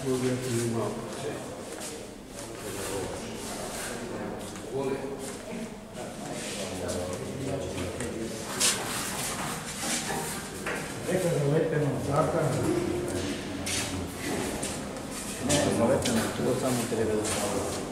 Neka zalepeno zaka. Ne, zalepeno, to samo treba da stavljamo.